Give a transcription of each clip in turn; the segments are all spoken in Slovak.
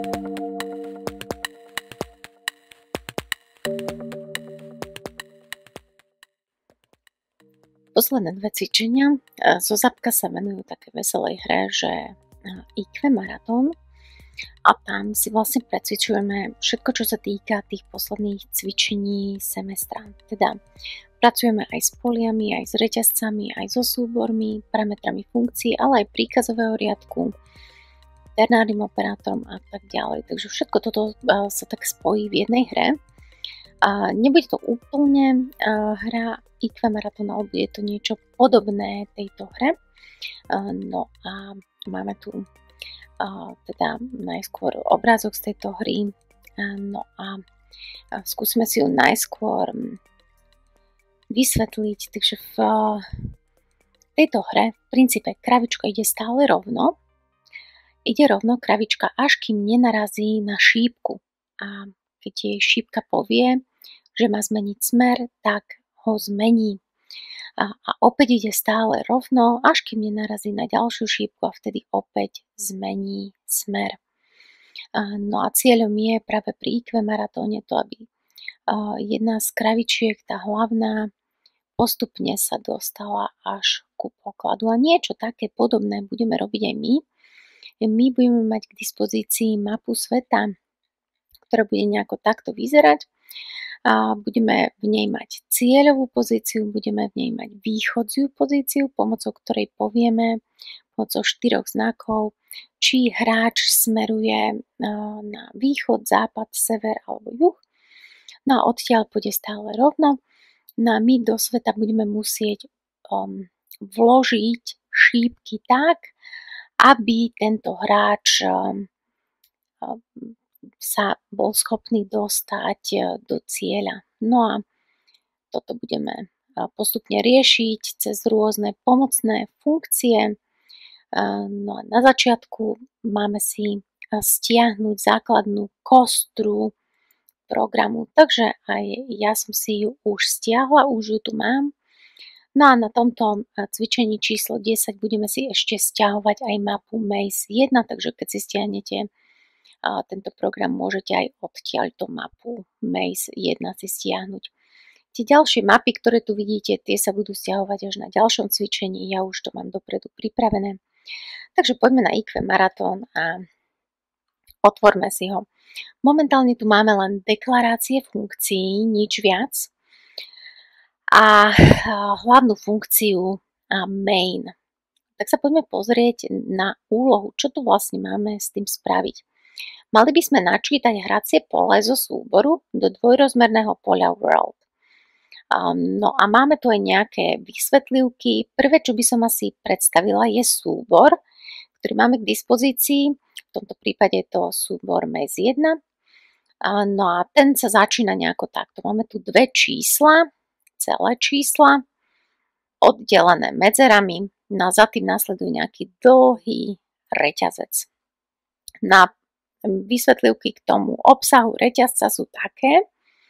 Posledné dve cvičenia zo Zapka sa venujú také veselej hre, že IQ maratón, a tam si vlastne precvičujeme všetko, čo sa týka tých posledných cvičení semestra. Teda pracujeme aj s poliami, aj s reťazcami, aj so súbormi, parametrami funkcií, ale aj príkazového riadku, ternárnym operátorom a tak ďalej. Takže všetko toto sa tak spojí v jednej hre. A nebude to úplne hra IQ maratón, ale bude to niečo podobné tejto hre. No a máme tu teda najskôr obrázok z tejto hry. No a skúsme si ju najskôr vysvetliť. Takže v tejto hre v princípe kravička ide stále rovno. Ide rovno kravička, až kým nenarazí na šípku. A keď jej šípka povie, že má zmeniť smer, tak ho zmení. A opäť ide stále rovno, až kým nenarazí na ďalšiu šípku a vtedy opäť zmení smer. No a cieľom je práve pri IQ maratóne to, aby jedna z kravičiek, tá hlavná, postupne sa dostala až ku pokladu. A niečo také podobné budeme robiť aj my. My budeme mať k dispozícii mapu sveta, ktorá bude nejako takto vyzerať. A budeme v nej mať cieľovú pozíciu, budeme v nej mať východziu pozíciu, pomocou ktorej povieme, pomocou 4 znakov, či hráč smeruje na východ, západ, sever alebo juh. No a odtiaľ pôjde stále rovno. No a my do sveta budeme musieť vložiť šípky tak, aby tento hráč sa bol schopný dostať do cieľa. No a toto budeme postupne riešiť cez rôzne pomocné funkcie. No a na začiatku máme si stiahnuť základnú kostru programu, takže aj ja som si ju už stiahla, už ju tu mám. No a na tomto cvičení číslo 10 budeme si ešte stiahovať aj mapu Maze 1, takže keď si stiahnete tento program, môžete aj odtiaľto mapu Maze 1 si stiahnuť. Tie ďalšie mapy, ktoré tu vidíte, tie sa budú stiahovať až na ďalšom cvičení, ja už to mám dopredu pripravené. Takže poďme na IQ maratón a otvorme si ho. Momentálne tu máme len deklarácie funkcií, nič viac. A hlavnú funkciu main. Tak sa poďme pozrieť na úlohu, čo tu vlastne máme s tým spraviť. Mali by sme načítať hracie pole zo súboru do dvojrozmerného poľa world. No a máme tu aj nejaké vysvetlivky. Prvé, čo by som asi predstavila, je súbor, ktorý máme k dispozícii. V tomto prípade je to súbor Maze 1. No a ten sa začína nejako takto. Máme tu dve čísla, celé čísla, oddelené medzerami. No a za tým nasleduje nejaký dlhý reťazec. Na vysvetlivky k tomu obsahu reťazca sú také,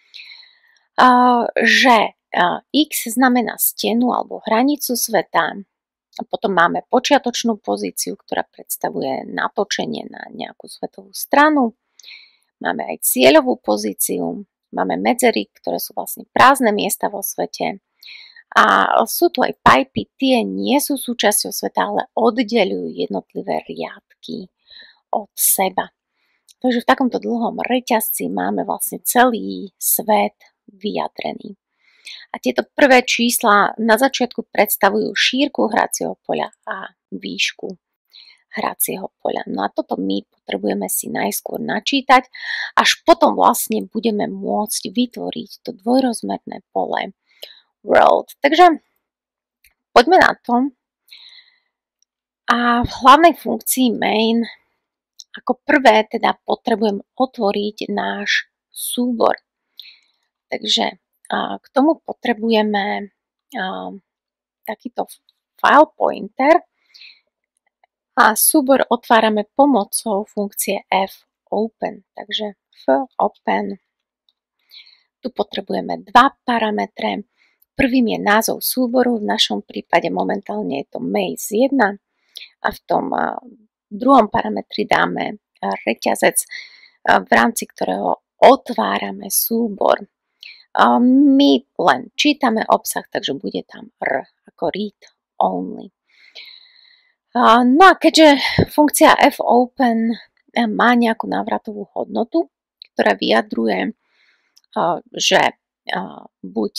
že X znamená stenu alebo hranicu sveta. A potom máme počiatočnú pozíciu, ktorá predstavuje natočenie na nejakú svetovú stranu. Máme aj cieľovú pozíciu, máme medzery, ktoré sú vlastne prázdne miesta vo svete. A sú tu aj pipy, tie nie sú súčasťou sveta, ale oddeľujú jednotlivé riadky od seba. Takže v takomto dlhom reťazci máme vlastne celý svet vyjadrený. A tieto prvé čísla na začiatku predstavujú šírku hracieho poľa a výšku hracieho poľa. No a toto my potrebujeme si najskôr načítať, až potom vlastne budeme môcť vytvoriť to dvojrozmerné pole world. Takže poďme na to. A v hlavnej funkcii main ako prvé teda potrebujem otvoriť náš súbor. Takže k tomu potrebujeme takýto file pointer a súbor otvárame pomocou funkcie fopen. Takže fopen. Tu potrebujeme dva parametre. Prvým je názov súboru, v našom prípade momentálne je to Maze 1 a v tom druhom parametri dáme reťazec, v rámci ktorého otvárame súbor. My len čítame obsah, takže bude tam R ako read only. No a keďže funkcia fopen má nejakú návratovú hodnotu, ktorá vyjadruje, že buď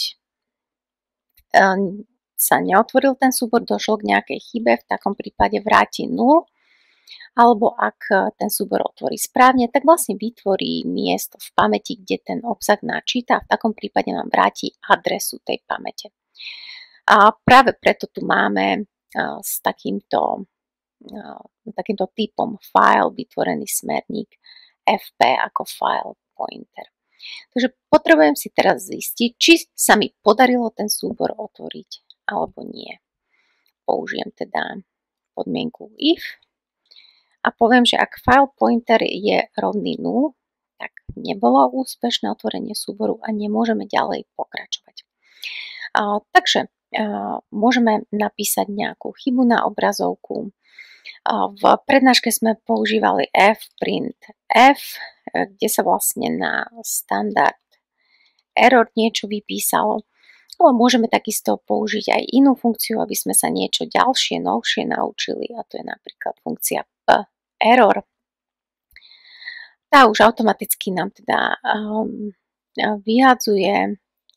sa neotvoril ten súbor, došlo k nejakej chybe, v takom prípade vráti 0, alebo ak ten súbor otvorí správne, tak vlastne vytvorí miesto v pamäti, kde ten obsah načíta a v takom prípade nám vráti adresu tej pamäte. A práve preto tu máme s takýmto typom file vytvorený smerník FP ako file pointer. Takže potrebujem si teraz zistiť, či sa mi podarilo ten súbor otvoriť alebo nie. Použijem teda podmienku if a poviem, že ak file pointer je rovný 0, tak nebolo úspešné otvorenie súboru a nemôžeme ďalej pokračovať. Takže môžeme napísať nejakú chybu na obrazovku. V prednáške sme používali fprint f, kde sa vlastne na standard error niečo vypísalo, ale môžeme takisto použiť aj inú funkciu, aby sme sa niečo ďalšie, novšie naučili, a to je napríklad funkcia error. Tá už automaticky nám teda vyhadzuje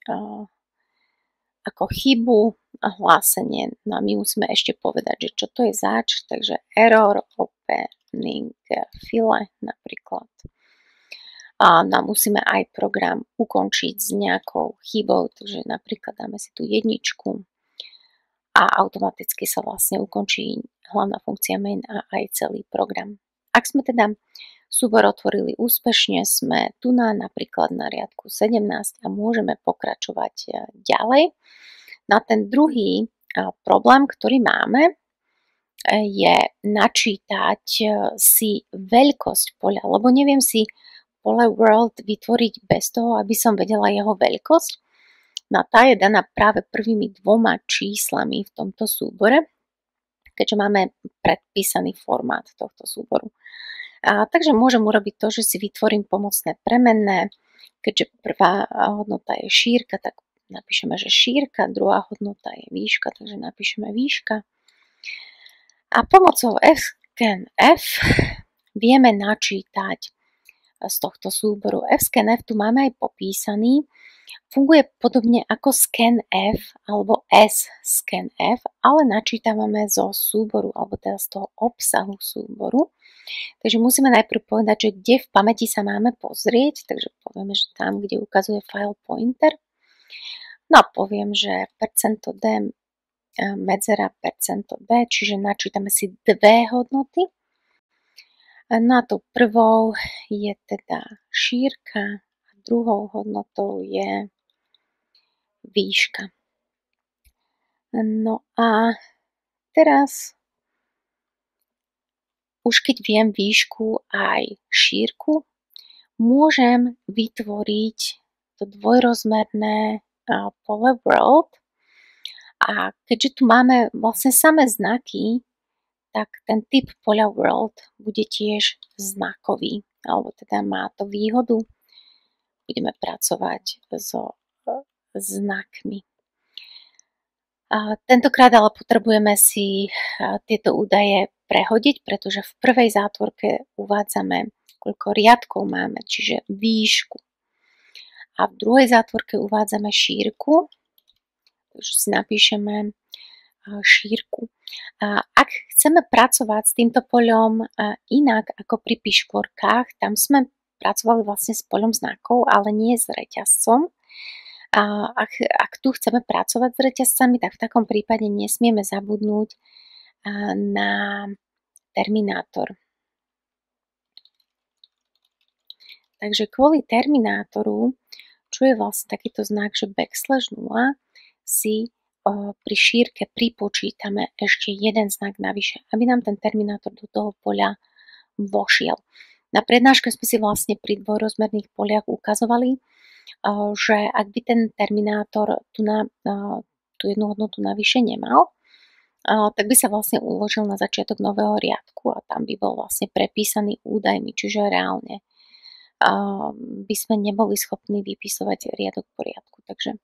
ako chybu a hlásenie. No a my musíme ešte povedať, že čo to je zač, takže error opening file napríklad. No musíme aj program ukončiť s nejakou chybou, takže napríklad dáme si tu jedničku a automaticky sa vlastne ukončí hlavná funkcia main a aj celý program. Ak sme teda súbor otvorili úspešne, sme tu napríklad na riadku 17 a môžeme pokračovať ďalej. Na ten druhý problém, ktorý máme, je načítať si veľkosť poľa, lebo neviem si pole world vytvoriť bez toho, aby som vedela jeho veľkosť. No tá je daná práve prvými dvoma číslami v tomto súbore, keďže máme predpísaný formát tohto súboru. Takže môžem urobiť to, že si vytvorím pomocné premenné. Keďže prvá hodnota je šírka, tak napíšeme, že šírka, druhá hodnota je výška, takže napíšeme výška. A pomocou fscanf vieme načítať z tohto súboru. Fscanf tu máme aj popísaný. Funguje podobne ako scanf alebo scanf, ale načítavame zo súboru alebo teda z toho obsahu súboru. Takže musíme najprv povedať, že kde v pamäti sa máme pozrieť, takže povieme, že tam, kde ukazuje file pointer. No a poviem, že %d medzera %d, čiže načítame si dve hodnoty. No a tou prvou je teda šírka a druhou hodnotou je výška. No a teraz už keď viem výšku aj šírku, môžem vytvoriť to dvojrozmerné pole world. A keďže tu máme vlastne samé znaky, tak ten typ poľa world bude tiež znakový, alebo teda má to výhodu. Budeme pracovať so znakmi. Tentokrát ale potrebujeme si tieto údaje prehodiť, pretože v prvej zátvorke uvádzame, koľko riadkov máme, čiže výšku. A v druhej zátvorke uvádzame šírku, takže si napíšeme šírku. Ak chceme pracovať s týmto poľom inak ako pri piškvorkách, tam sme pracovali vlastne s poľom znakov, ale nie s reťazcom. Ak tu chceme pracovať s reťazcami, tak v takom prípade nesmieme zabudnúť na terminátor. Takže kvôli terminátoru, čo je vlastne takýto znak, že backslash 0, si pri šírke pripočítame ešte jeden znak navyše, aby nám ten terminátor do toho poľa vošiel. Na prednáške sme si vlastne pri dvojrozmerných poliach ukazovali, že ak by ten terminátor tú jednu hodnotu navyše nemal, tak by sa vlastne uložil na začiatok nového riadku a tam by bol vlastne prepísaný údajmi, čiže reálne by sme neboli schopní vypisovať riadok po riadku. Takže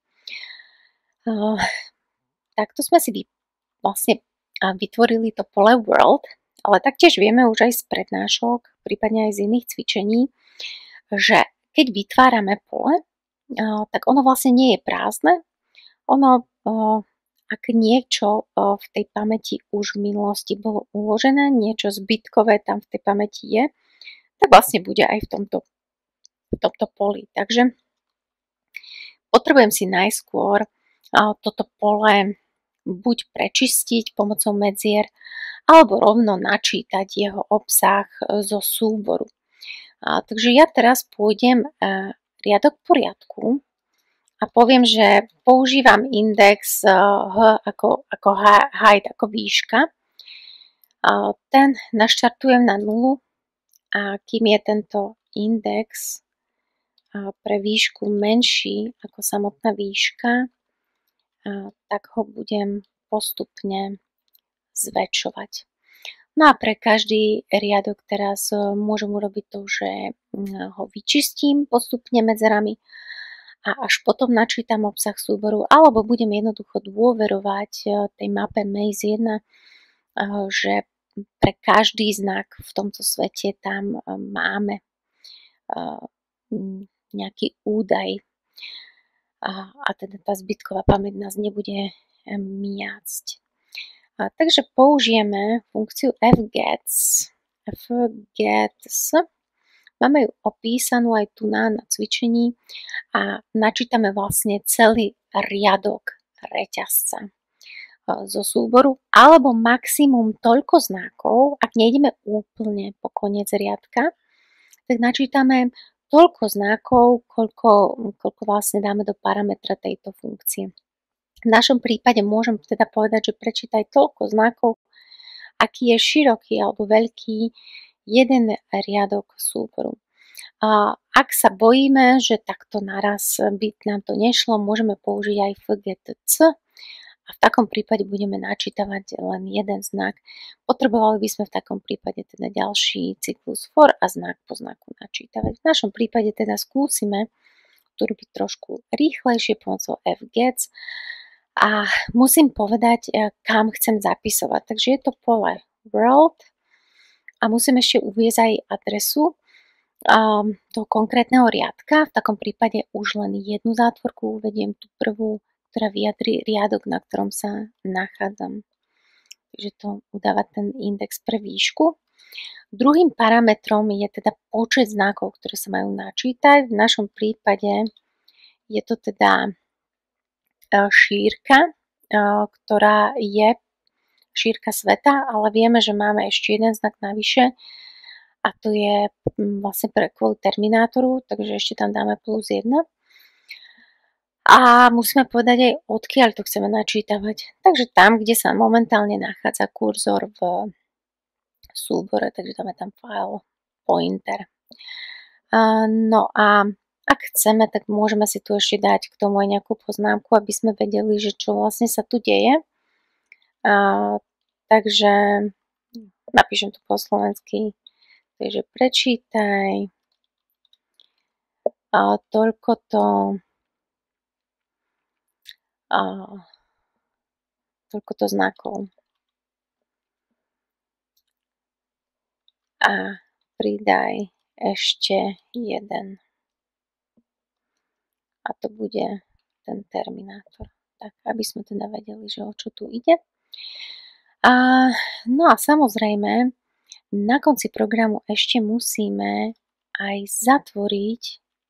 takto sme si vlastne vytvorili to pole world, ale taktiež vieme už aj z prednášok, prípadne aj z iných cvičení, že keď vytvárame pole, tak ono vlastne nie je prázdne. Ono, ak niečo v tej pamäti už v minulosti bolo uložené, niečo zbytkové tam v tej pamäti je, tak vlastne bude aj v tomto poli. Takže potrebujem si najskôr toto pole buď prečistiť pomocou medzier, alebo rovno načítať jeho obsah zo súboru. Takže ja teraz pôjdem riadok po riadku a poviem, že používam index H ako height, ako výška. Ten naštartujem na 0 a kým je tento index pre výšku menší ako samotná výška, tak ho budem postupne zväčšovať. No a pre každý riadok teraz môžem urobiť to, že ho vyčistím postupne medzerami a až potom načítam obsah súboru, alebo budem jednoducho dôverovať tej mape Maze 1, že pre každý znak v tomto svete tam máme nejaký údaj a teda tá zbytková pamäť nás nebude miacť. Takže použijeme funkciu fgets. Máme ju opísanú aj tu na cvičení a načítame vlastne celý riadok reťazca zo súboru, alebo maximum toľko znakov, ak nejdeme úplne po koniec riadka, tak načítame toľko znakov, koľko vlastne dáme do parametra tejto funkcie. V našom prípade môžem teda povedať, že prečítaj toľko znakov, aký je široký alebo veľký jeden riadok súboru. Ak sa bojíme, že takto naraz by nám to nešlo, môžeme použiť aj fgtc a v takom prípade budeme načítavať len jeden znak. Potrebovali by sme v takom prípade teda ďalší cyklus for a znak po znaku načítavať. V našom prípade teda skúsime to robiť trošku rýchlejšie pomocou fgets. A musím povedať, kam chcem zapisovať. Takže je to pole world a musím ešte uviesť aj adresu toho konkrétneho riadka. V takom prípade už len jednu zátvorku uvediem, tú prvú, ktorá vyjadrí riadok, na ktorom sa nachádzam. Takže to udáva ten index pre výšku. Druhým parametrom je teda počet znakov, ktoré sa majú načítať. V našom prípade je to teda šírka, ktorá je šírka sveta, ale vieme, že máme ešte jeden znak navyše a to je vlastne kvôli terminátoru, takže ešte tam dáme +1. A musíme povedať aj odkiaľ to chceme načítavať. Takže tam, kde sa momentálne nachádza kurzor v súbore, takže dáme tam file pointer. No a ak chceme, tak môžeme si tu ešte dať k tomu aj nejakú poznámku, aby sme vedeli, že čo vlastne sa tu deje. Takže napíšem tu po slovensky, takže prečítaj toľkoto znakov a pridaj ešte jeden. A to bude ten terminátor. Tak, aby sme teda vedeli, že o čo tu ide. No a samozrejme, na konci programu ešte musíme aj zatvoriť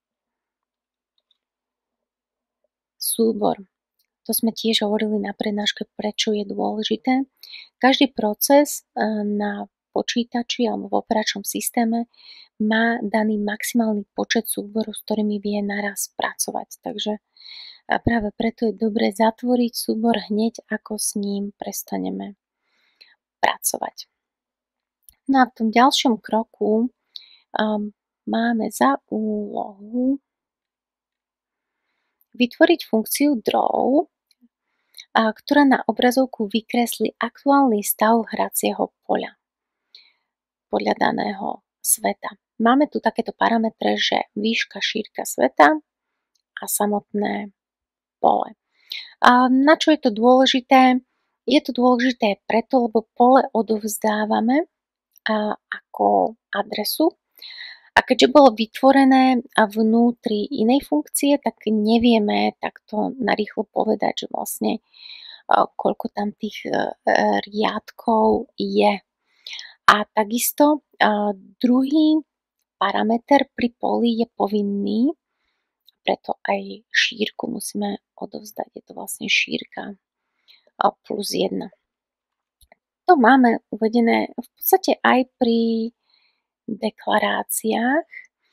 súbor. To sme tiež hovorili na prednáške, prečo je dôležité. Každý proces na počítači alebo v operačnom systéme má daný maximálny počet súborov, s ktorými vie naraz pracovať. Takže práve preto je dobré zatvoriť súbor hneď, ako s ním prestaneme pracovať. No a v tom ďalšom kroku máme za úlohu vytvoriť funkciu draw ktorá na obrazovku vykreslí aktuálny stav hracieho poľa podľa daného sveta. Máme tu takéto parametre, že výška, šírka sveta a samotné pole. A na čo je to dôležité? Je to dôležité preto, lebo pole odovzdávame ako adresu a keďže bolo vytvorené vnútri inej funkcie, tak nevieme takto narýchlo povedať, že vlastne koľko tam tých riadkov je. A takisto druhý parameter pri poli je povinný, preto aj šírku musíme odovzdať. Je to vlastne šírka plus 1. To máme uvedené v podstate aj pri deklaráciách.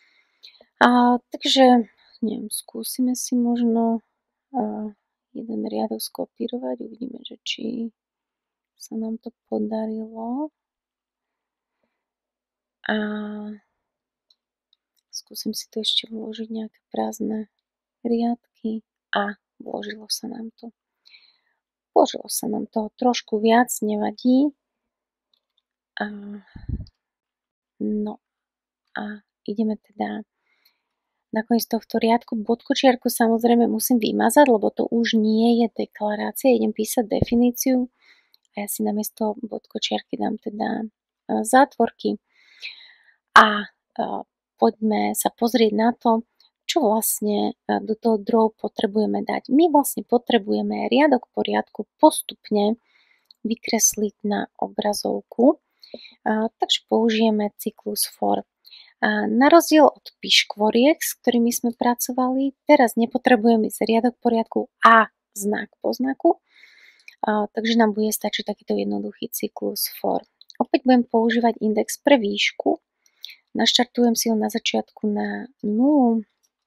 Takže neviem, skúsime si možno jeden riadok skopírovať. Uvidíme, že či sa nám to podarilo. A skúsim si tu ešte vložiť nejaké prázdne riadky a vložilo sa nám to. Vložilo sa nám toho trošku viac, nevadí. No a ideme teda na koniec tohto riadku. Bodkočiarku samozrejme musím vymazať, lebo to už nie je deklarácia. Idem písať definíciu a ja si namiesto bodkočiarky dám teda zátvorky. A poďme sa pozrieť na to, čo vlastne do toho draw potrebujeme dať. My vlastne potrebujeme riadok po riadku postupne vykresliť na obrazovku, takže použijeme cyklus for. Na rozdiel od piškvoriek, s ktorými sme pracovali, teraz nepotrebujeme ísť riadok po riadku a znak po znaku, takže nám bude stačiť takýto jednoduchý cyklus for. Opäť budem používať index pre výšku. Naštartujem si ho na začiatku na 0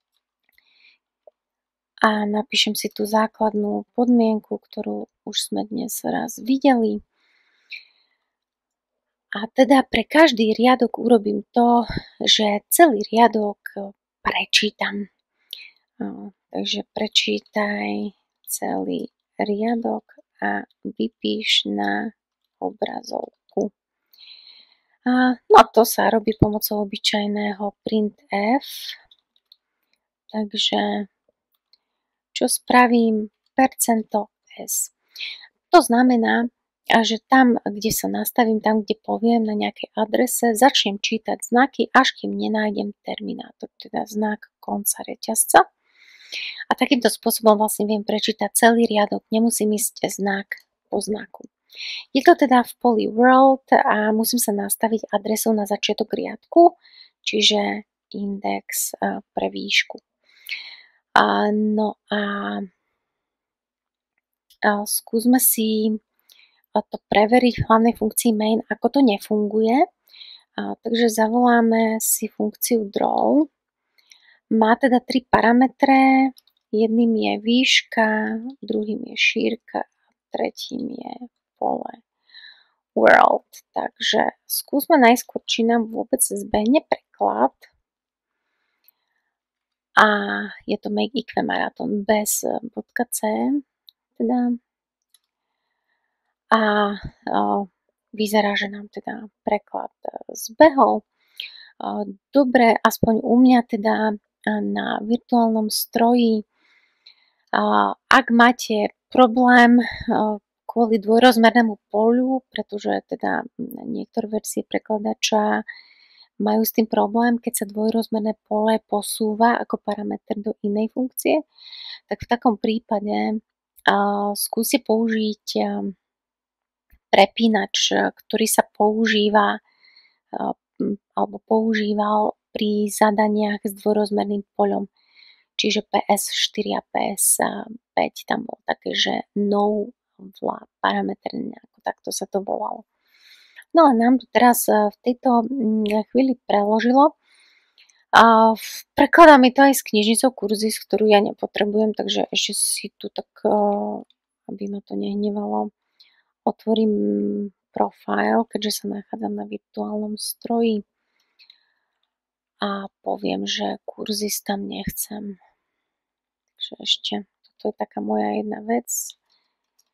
a napíšem si tú základnú podmienku, ktorú už sme dnes raz videli. A teda pre každý riadok urobím to, že celý riadok prečítam. Takže prečítaj celý riadok a vypíš na obrazovku. No a to sa robí pomocou obyčajného printf. Takže čo spravím? %s. To znamená, že tam, kde sa nastavím, tam, kde poviem na nejakej adrese, začnem čítať znaky, až kým nenájdem terminátor, teda znak konca reťazca. A takýmto spôsobom vlastne viem prečítať celý riadok, nemusím ísť znak po znaku. Je to teda v poli world a musím sa nastaviť adresou na začiatok riadku, čiže index pre výšku. No a skúsme si to preveriť v hlavnej funkcii main, ako to nefunguje. Takže zavoláme si funkciu draw. Má teda 3 parametre. Jedným je výška, druhým je šírka, tretím je pole world. Takže skúsme najskôr, či nám vôbec zbehne preklad. A je to make equal marathon bez .c. Teda. A vyzerá, že nám teda preklad zbehol. Dobre, aspoň u mňa teda na virtuálnom stroji. Ak máte problém kvôli dvojrozmernému poľu, pretože teda niektoré verzie prekladača majú s tým problém, keď sa dvojrozmerné pole posúva ako parameter do inej funkcie, tak v takom prípade skúste použiť prepínač, ktorý sa používa alebo používal pri zadaniach s dvojrozmerným poľom. Čiže PS4 a PS5 tam bolo také, že no parameter, nejako takto sa to volalo. No a nám to teraz v tejto chvíli preložilo. Prekladá mi to aj s knižnicou Kurzys, ktorú ja nepotrebujem, takže ešte si tu tak, aby ma to nehnevalo, otvorím profil, keďže sa nachádzam na virtuálnom stroji a poviem, že Kurzys tam nechcem. Takže ešte, toto je taká moja jedna vec.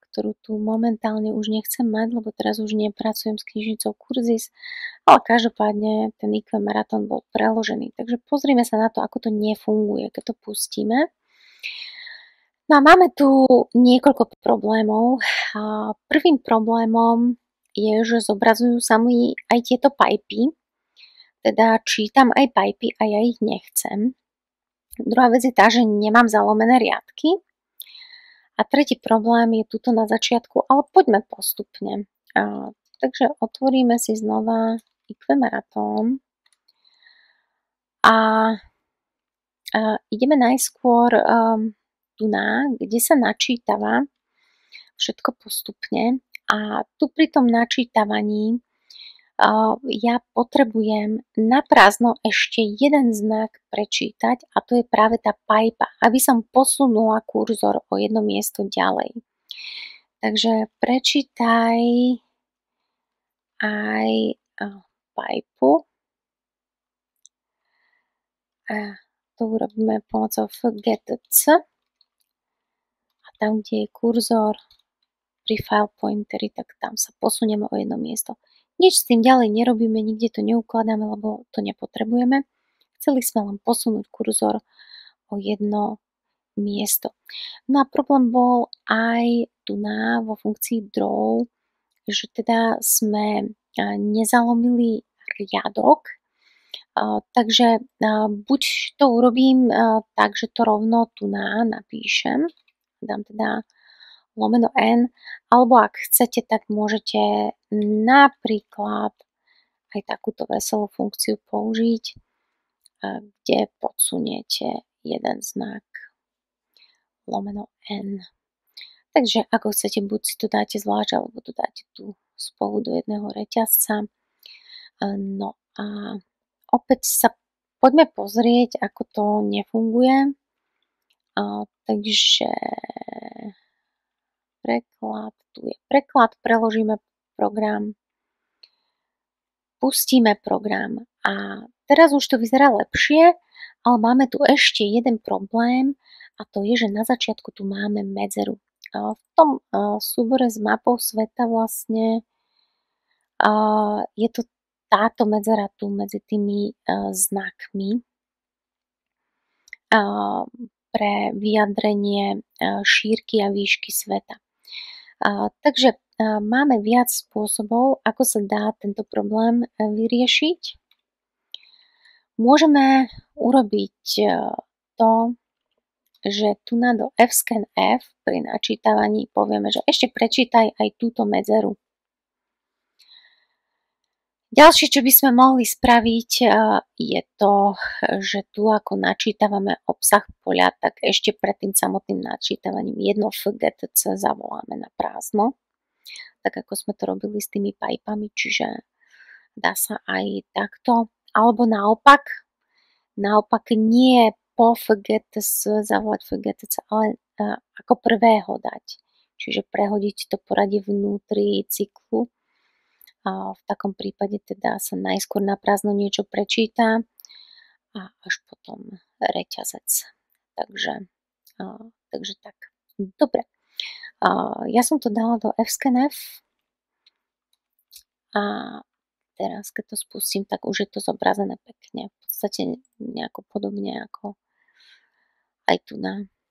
ktorú tu momentálne už nechcem mať, lebo teraz už nepracujem s knižnicou Kurzis, ale každopádne ten IQ maratón bol preložený. Takže pozrime sa na to, ako to nefunguje, keď to pustíme. No a máme tu niekoľko problémov. Prvým problémom je, že zobrazujú sa mi aj tieto pipy, teda čítam aj pipy a ja ich nechcem. Druhá vec je tá, že nemám zalomené riadky. A tretí problém je tuto na začiatku, ale poďme postupne. Takže otvoríme si znova IQ maratón a ideme najskôr tu kde sa načítava všetko postupne a tu pri tom načítavaní ja potrebujem na prázdno ešte jeden znak prečítať a to je práve tá pipa, aby som posunula kurzor o jedno miesto ďalej. Takže prečítaj aj pipu a to urobíme pomocou FGTC a tam, kde je kurzor pri file pointeri, tak tam sa posunieme o jedno miesto. Nič s tým ďalej nerobíme, nikde to neukladáme, lebo to nepotrebujeme. Chceli sme len posunúť kurzor o jedno miesto. No a problém bol aj tu vo funkcii draw, že teda sme nezalomili riadok, takže buď to urobím tak, že to rovno tu napíšem, dám teda lomeno n, alebo ak chcete, tak môžete napríklad aj takúto veselú funkciu použiť, kde podsuniete jeden znak lomeno n. Takže ako chcete, buď si to dáte zvlášť, alebo to dáte tu spolu do jedného reťazca. No a opäť sa poďme pozrieť, ako to nefunguje. Takže preklad, tu je preklad, preložíme program, pustíme program a teraz už to vyzerá lepšie, ale máme tu ešte jeden problém a to je, že na začiatku tu máme medzeru. V tom súbore s mapou sveta vlastne je to táto medzera tu medzi tými znakmi pre vyjadrenie šírky a výšky sveta. Takže máme viac spôsobov, ako sa dá tento problém vyriešiť. Môžeme urobiť to, že tu do fscanf pri načítavaní povieme, že ešte prečítaj aj túto medzeru. Ďalšie, čo by sme mohli spraviť, je to, že tu ako načítavame obsah poľa, tak ešte pred tým samotným načítavaním jedno FGTC zavoláme na prázdno, tak ako sme to robili s tými pipami, čiže dá sa aj takto, alebo naopak nie po FGTC zavolať FGTC, ale ako prvého dať, čiže prehodiť to poradie vnútri cyklu. V takom prípade teda sa najskôr na prázdno niečo prečíta a až potom reťazec. Takže tak. Dobre. Ja som to dala do fscanf a teraz keď to spustím, tak už je to zobrazené pekne. V podstate nejako podobne ako aj tu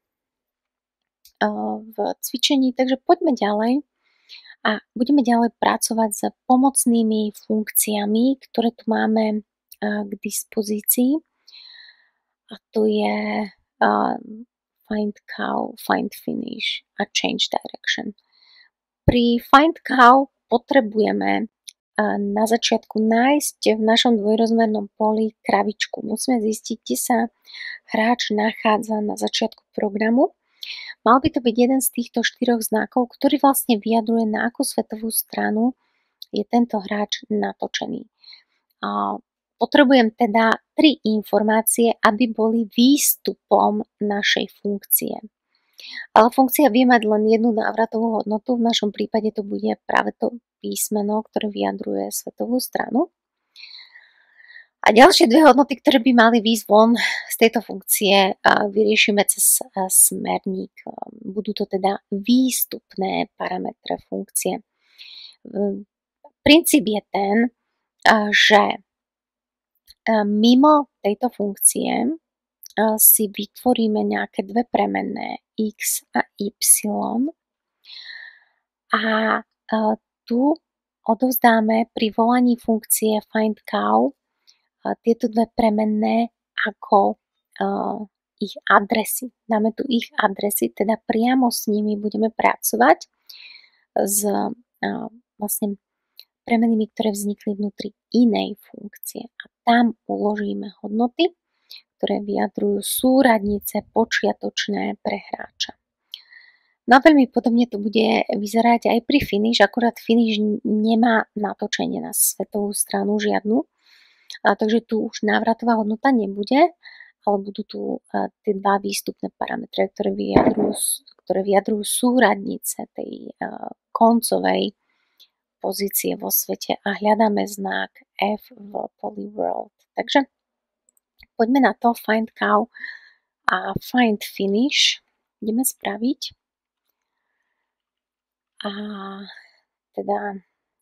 v cvičení. Takže poďme ďalej. A budeme ďalej pracovať s pomocnými funkciami, ktoré tu máme k dispozícii. A to je find cow, find finish a change direction. Pri find cow potrebujeme na začiatku nájsť v našom dvojrozmernom poli kravičku. Musíme zistiť, kde sa hráč nachádza na začiatku programu. Mal by to byť jeden z týchto 4 znakov, ktorý vlastne vyjadruje, na akú svetovú stranu je tento hráč natočený. Potrebujem teda 3 informácie, aby boli výstupom našej funkcie. Ale funkcia vie mať len jednu návratovú hodnotu, v našom prípade to bude práve to písmeno, ktoré vyjadruje svetovú stranu. A ďalšie dve hodnoty, ktoré by mali výjsť von z tejto funkcie, vyriešime cez smerník. Budú to teda výstupné parametre funkcie. Princíp je ten, že mimo tejto funkcie si vytvoríme nejaké dve premenné x a y a tu odovzdáme pri volaní funkcie findCow tieto dve premenné ako ich adresy. Dáme tu ich adresy, teda priamo s nimi budeme pracovať s vlastne premenými, ktoré vznikli vnútri inej funkcie. A tam uložíme hodnoty, ktoré vyjadrujú súradnice počiatočné pre hráča. No a veľmi podobne to bude vyzerať aj pri finish, akurát finish nemá natočenie na svetovú stranu žiadnu, takže tu už návratová hodnota nebude, ale budú tu tie dva výstupné parametre, ktoré vyjadrujú súradnice tej koncovej pozície vo svete a hľadáme znak F v polyworld. Takže poďme na to, find cow a find finish ideme spraviť. A teda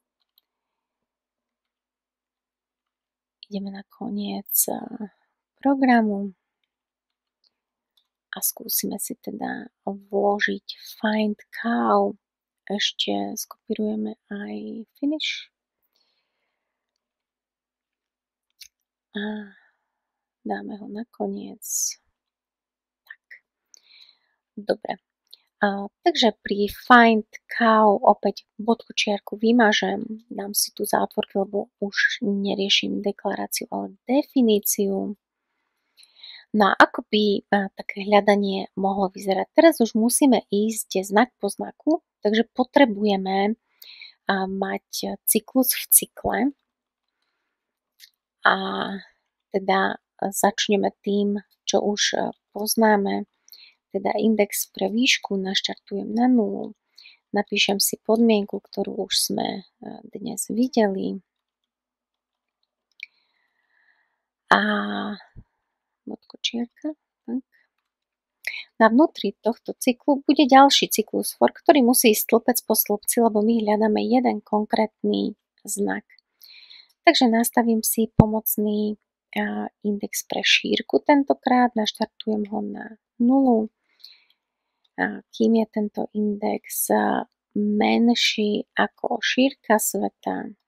ideme na koniec programu a skúsime si teda vložiť find cow. Ešte skopírujeme aj finish. A dáme ho na koniec. Tak. Dobre. Takže pri find cow opäť bodku čiarku vymažem, dám si tu zátvorky, lebo už neriešim deklaráciu, ale definíciu. No a ako by také hľadanie mohlo vyzerať? Teraz už musíme ísť znak po znaku, takže potrebujeme mať cyklus v cykle a teda začneme tým, čo už poznáme. Teda index pre výšku naštartujem na 0, napíšem si podmienku, ktorú už sme dnes videli a bodkočiarka. Tak. Na vnútri tohto cyklu bude ďalší cyklus for, ktorý musí ísť stĺpec po stĺpci, lebo my hľadáme jeden konkrétny znak. Takže nastavím si pomocný index pre šírku tentokrát, naštartujem ho na 0. Kým je tento index menší ako šírka sveta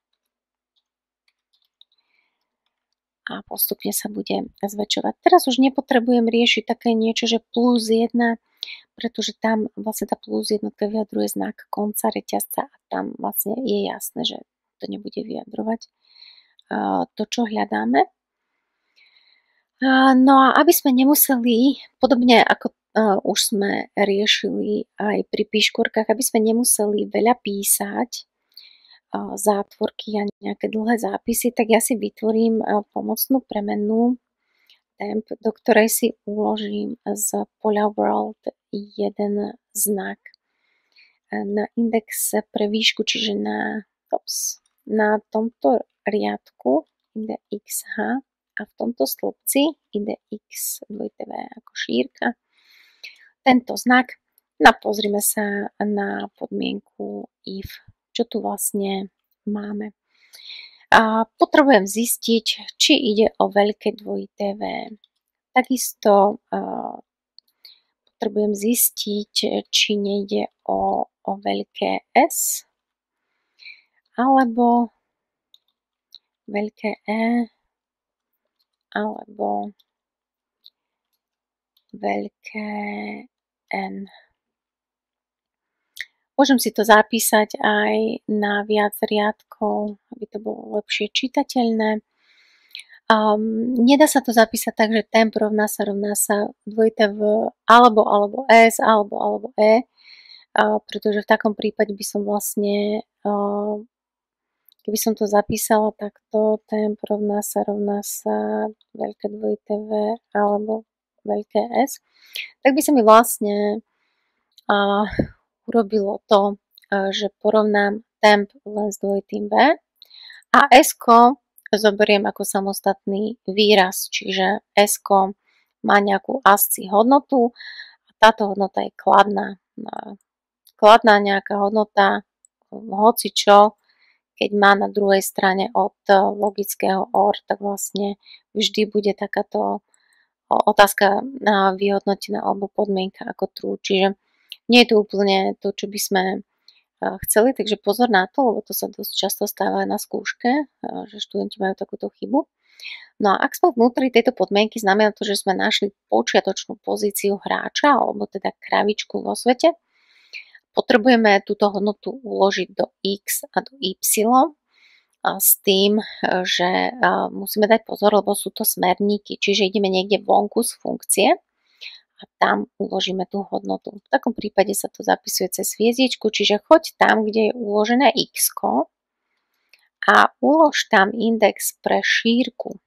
a postupne sa bude zväčšovať. Teraz už nepotrebujem riešiť také niečo, že plus 1, pretože tam vlastne tá plus jednotka vyjadruje znak konca reťazca a tam vlastne je jasné, že to nebude vyjadrovať to, čo hľadáme. No a aby sme nemuseli, podobne ako už sme riešili aj pri píškorkách, aby sme nemuseli veľa písať zátvorky a nejaké dlhé zápisy, tak ja si vytvorím pomocnú premennú temp, do ktorej si uložím z poľa world jeden znak na indexe pre výšku, čiže na tomto riadku ide xh a v tomto stĺpci ide x dvojité v ako šírka. Tento znak, no pozrime sa na podmienku if, čo tu vlastne máme. A potrebujem zistiť, či ide o veľké dvojité V. Takisto potrebujem zistiť, či nejde o veľké S alebo veľké E alebo veľké N. Môžem si to zapísať aj na viac riadkov, aby to bolo lepšie čitateľné. Nedá sa to zapísať tak, že temp rovná sa dvojité v alebo S alebo E, pretože v takom prípade by som vlastne, keby som to zapísala takto, temp rovná sa veľké dvojité V alebo veľké S, tak by sa mi vlastne urobilo to, že porovnám temp len s dvojitým V a S-ko zoberiem ako samostatný výraz, čiže S má nejakú asci hodnotu a táto hodnota je kladná. Kladná nejaká hodnota, hoci čo, keď má na druhej strane od logického OR, tak vlastne vždy bude takáto otázka vyhodnotená alebo podmienka ako true. Čiže nie je to úplne to, čo by sme chceli, takže pozor na to, lebo to sa dosť často stáva na skúške, že študenti majú takúto chybu. No a ak sme vnútri tejto podmienky, znamená to, že sme našli počiatočnú pozíciu hráča, alebo teda kravičku vo svete. Potrebujeme túto hodnotu uložiť do x a do y s tým, že musíme dať pozor, lebo sú to smerníky, čiže ideme niekde vonku z funkcie a tam uložíme tú hodnotu. V takom prípade sa to zapisuje cez hviezdičku, čiže choď tam, kde je uložené x a ulož tam index pre šírku.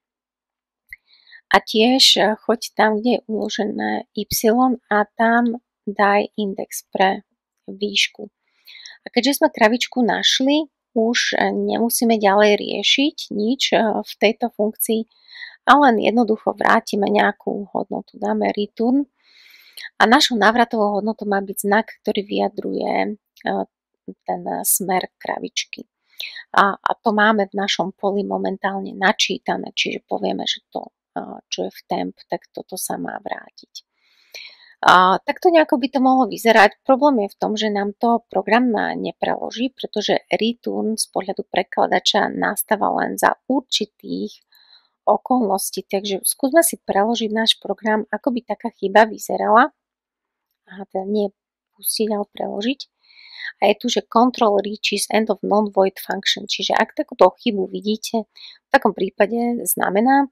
A tiež choď tam, kde je uložené y a tam daj index pre výšku. A keďže sme kravičku našli, už nemusíme ďalej riešiť nič v tejto funkcii, a len jednoducho vrátime nejakú hodnotu. Dáme return a našou návratovou hodnotou má byť znak, ktorý vyjadruje ten smer kravičky. A to máme v našom poli momentálne načítané, čiže povieme, že to, čo je v temp, tak toto sa má vrátiť. Takto nejako by to mohlo vyzerať. Problém je v tom, že nám to program nepreloží, pretože return z pohľadu prekladača nastáva len za určitých okolností. Takže skúsme si preložiť náš program, ako by taká chyba vyzerala. Teda nie pustiť, ale preložiť. A je tu, že control reaches end of non-void function. Čiže ak takúto chybu vidíte, v takom prípade znamená,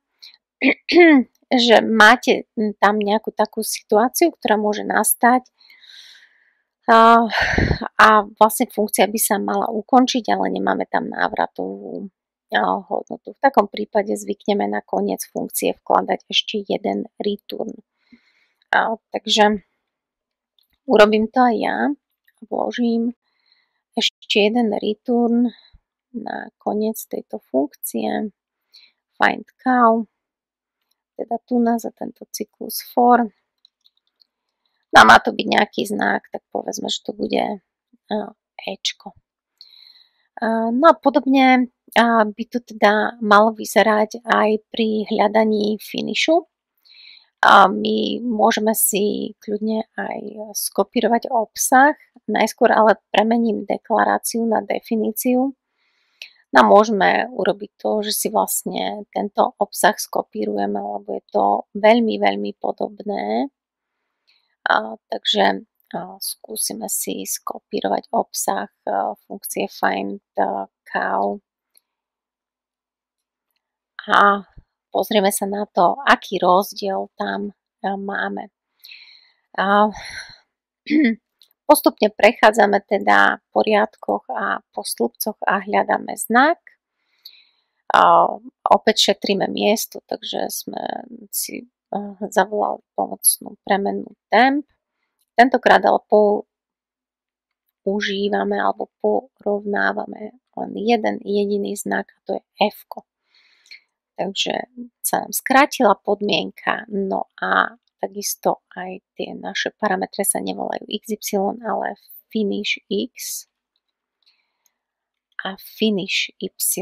že máte tam nejakú takú situáciu, ktorá môže nastať a vlastne funkcia by sa mala ukončiť, ale nemáme tam návratovú hodnotu. V takom prípade zvykneme na koniec funkcie vkladať ešte jeden return. Takže urobím to aj ja. Vložím ešte jeden return na koniec tejto funkcie. Find cow. Teda tu na za tento cyklus for. No a má to byť nejaký znak, tak povedzme, že to bude Ečko. No a podobne by to teda malo vyzerať aj pri hľadaní finishu. My môžeme si kľudne aj skopírovať obsah, najskôr ale premením deklaráciu na definíciu. No môžeme urobiť to, že si vlastne tento obsah skopírujeme, lebo je to veľmi, veľmi podobné. Takže skúsime si skopírovať obsah funkcie find cow a pozrieme sa na to, aký rozdiel tam máme. Postupne prechádzame teda po riadkoch a po slupcoch a hľadáme znak. Opäť šetríme miesto, takže sme si zavolali pomocnú premennú temp. Tentokrát ale používame alebo porovnávame len jeden jediný znak, a to je F. Takže sa nám skrátila podmienka, no a takisto aj tie naše parametre sa nevolajú XY, ale finish X a finish Y.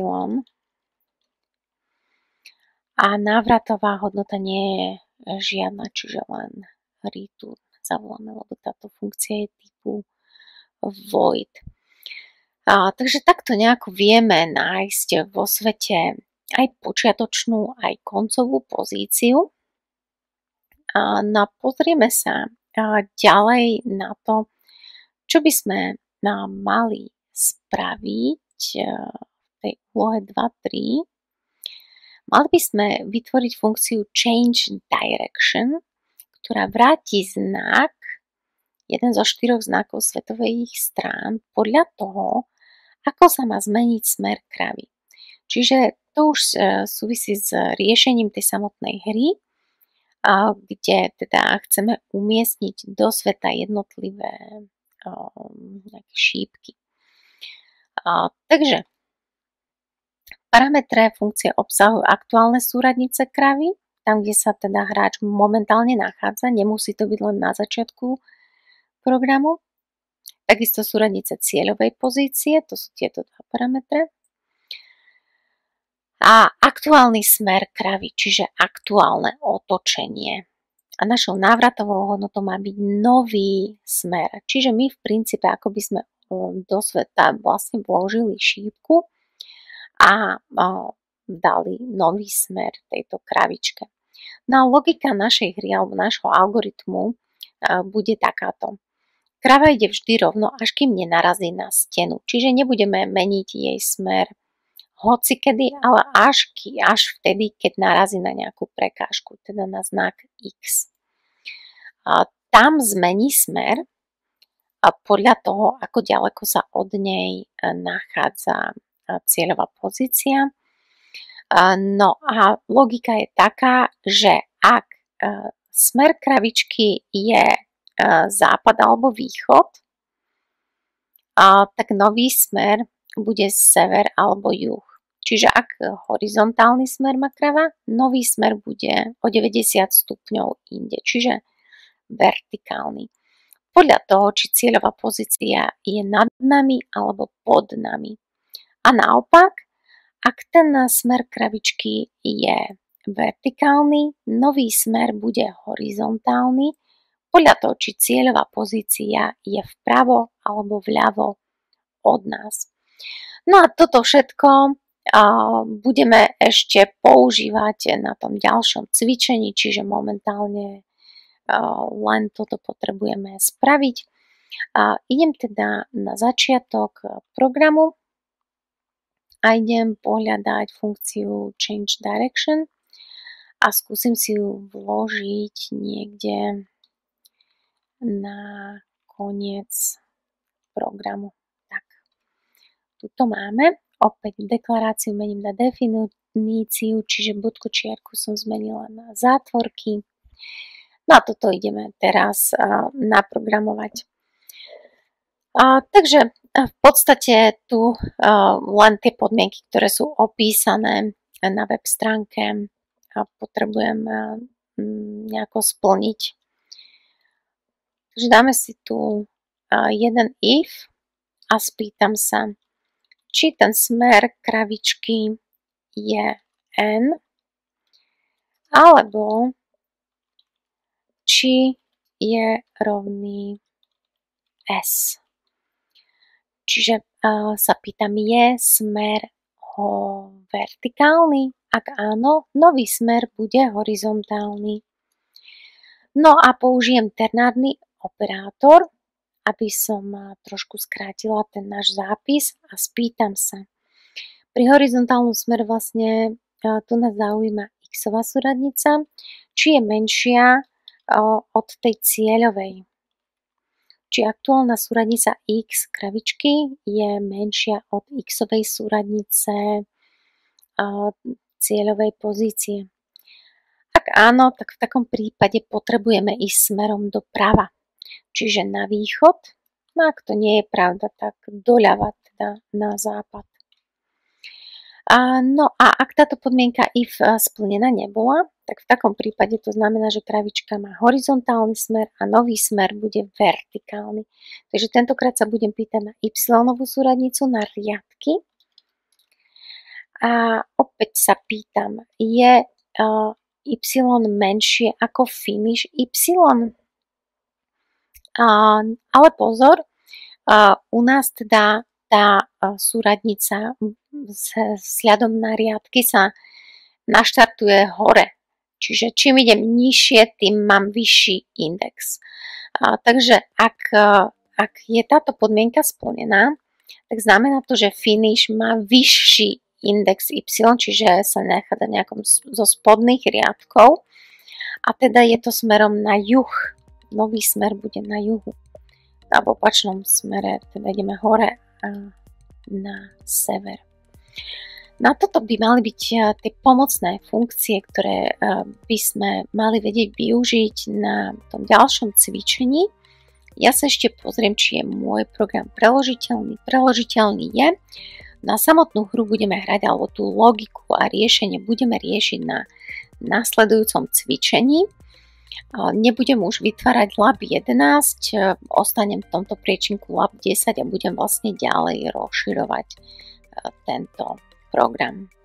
A návratová hodnota nie je žiadna, čiže len return zavoláme, lebo táto funkcia je typu void. Takže takto nejako vieme nájsť vo svete aj počiatočnú, aj koncovú pozíciu. No a pozrieme sa ďalej na to, čo by sme mali spraviť v tej úlohe 2.3. Mali by sme vytvoriť funkciu change direction, ktorá vráti znak, jeden zo 4 znakov svetových strán, podľa toho, ako sa má zmeniť smer kravy. Čiže to už súvisí s riešením tej samotnej hry, kde teda chceme umiestniť do sveta jednotlivé nejaké šípky. Takže Parametre funkcie obsahujú aktuálne súradnice kravy, tam, kde sa teda hráč momentálne nachádza, nemusí to byť len na začiatku programu. Takisto súradnice cieľovej pozície, to sú tieto dva parametre. A aktuálny smer kravy, čiže aktuálne otočenie. A našou návratovou hodnotou má byť nový smer. Čiže my v princípe, ako by sme do sveta vlastne vložili šípku a dali nový smer tejto kravičke. No a logika našej hry alebo nášho algoritmu bude takáto. Krava ide vždy rovno, až kým nenarazí na stenu. Čiže nebudeme meniť jej smer hocikedy, ale až vtedy, keď narazí na nejakú prekážku, teda na znak X. A tam zmení smer a podľa toho, ako ďaleko sa od nej nachádza cieľová pozícia. No a logika je taká, že ak smer kravičky je západ alebo východ, tak nový smer bude sever alebo juh. Čiže ak horizontálny smer má krava, nový smer bude o 90 stupňov inde, čiže vertikálny. Podľa toho, či cieľová pozícia je nad nami alebo pod nami. A naopak, ak ten smer kravičky je vertikálny, nový smer bude horizontálny, podľa toho, či cieľová pozícia je vpravo alebo vľavo od nás. No a toto všetko budeme ešte používať na tom ďalšom cvičení, čiže momentálne len toto potrebujeme spraviť. Idem teda na začiatok programu a idem pohľadať funkciu Change Direction a skúsim si ju vložiť niekde na koniec programu. Tak, tuto máme. Opäť deklaráciu mením na definíciu, čiže bodku čiarku som zmenila na zátvorky. No a toto ideme teraz naprogramovať. Takže v podstate tu len tie podmienky, ktoré sú opísané na web stránke, potrebujem nejako splniť. Takže dáme si tu jeden if a spýtam sa, či ten smer kravičky je N, alebo či je rovný S. Čiže sa pýtam, je smer vertikálny? Ak áno, nový smer bude horizontálny. No a použijem ternárny operátor, aby som trošku skrátila ten náš zápis a spýtam sa. Pri horizontálnom smere vlastne tu nás zaujíma x-ová súradnica, či je menšia od tej cieľovej. Či aktuálna súradnica x kravičky je menšia od x-ovej súradnice cieľovej pozície. Ak áno, tak v takom prípade potrebujeme ísť smerom doprava. Čiže na východ, no ak to nie je pravda, tak doľava, teda na západ. No a ak táto podmienka if splnená nebola, tak v takom prípade to znamená, že kravička má horizontálny smer a nový smer bude vertikálny. Takže tentokrát sa budem pýtať na y-novú súradnicu, na riadky. A opäť sa pýtam, je y menšie ako finish y? Ale pozor, u nás teda tá súradnica vzhľadom na riadky sa naštartuje hore. Čiže čím idem nižšie, tým mám vyšší index. Takže ak je táto podmienka splnená, tak znamená to, že finish má vyšší index y, čiže sa nachádza nejakom zo spodných riadkov a teda je to smerom na juh. Nový smer bude na juhu. A v opačnom smere teda ideme hore a na sever. Na toto by mali byť tie pomocné funkcie, ktoré by sme mali vedieť využiť na tom ďalšom cvičení. Ja sa ešte pozriem, či je môj program preložiteľný. Preložiteľný je. Na samotnú hru budeme hrať, alebo tú logiku a riešenie budeme riešiť na nasledujúcom cvičení. Nebudem už vytvárať Lab 11, ostanem v tomto priečinku Lab 10 a budem vlastne ďalej rozširovať tento program.